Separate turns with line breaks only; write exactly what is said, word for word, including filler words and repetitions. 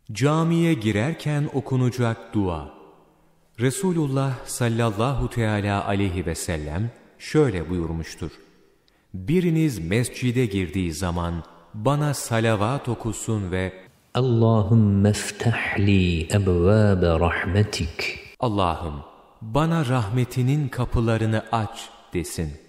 Camiye girerken okunacak dua. Resulullah sallallahu teala aleyhi ve sellem şöyle buyurmuştur: biriniz mescide girdiği zaman bana salavat okusun ve
Allahümme ftahli ebvâbe rahmetik.
Allah'ım bana rahmetinin kapılarını aç desin.